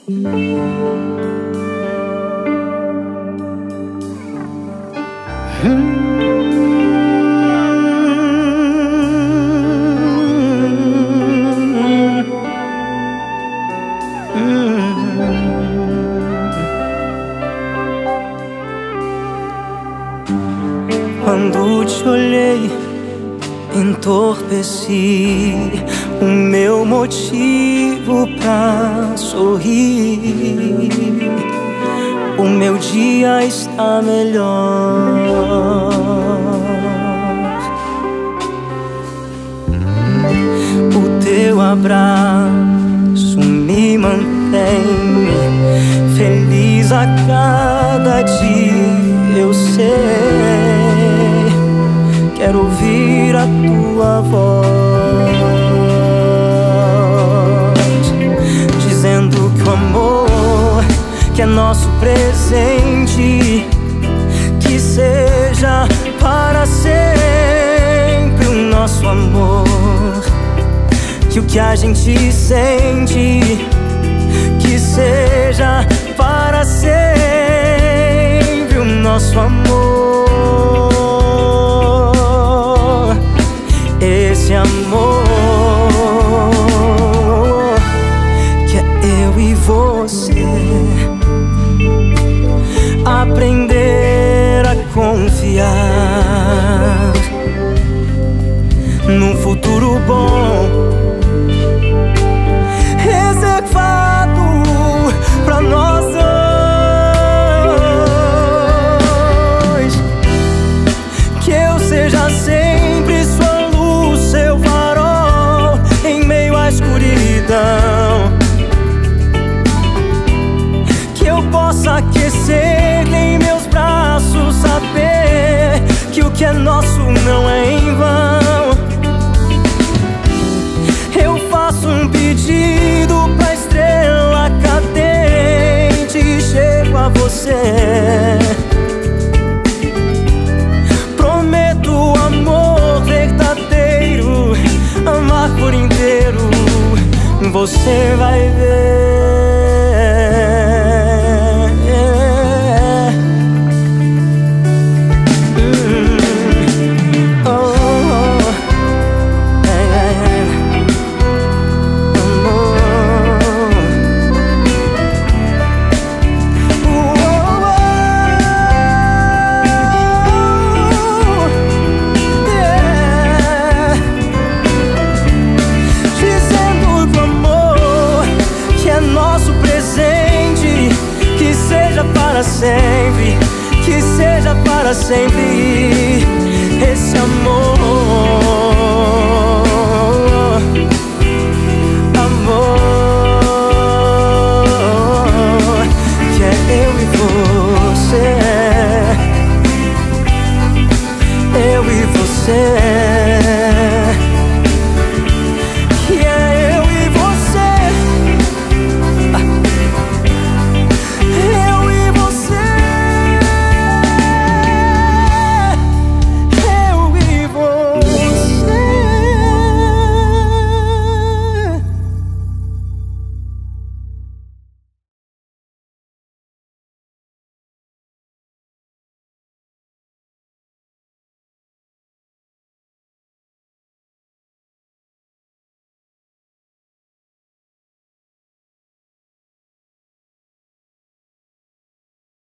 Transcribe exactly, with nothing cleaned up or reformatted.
Quando te olhei, entorpeci o meu motivo pra sorrir. O meu dia está melhor. O teu abraço me mantém feliz a cada dia, eu sei. Quero ouvir a tua voz dizendo que o amor que é nosso presente, que seja para sempre o nosso amor. Que o que a gente sente, que seja para sempre o nosso amor. Esse amor que é eu e você. Aprender a confiar num futuro bom, reservado pra nós dois. Que eu seja sempre sua luz, seu farol em meio à escuridão. Que eu possa aquecer em meus braços, saber que o que é nosso não é em vão. Eu faço um pedido pra estrela cadente e chego a você. Prometo amor verdadeiro, amar por inteiro. Você vai ver. Sempre, que seja para sempre.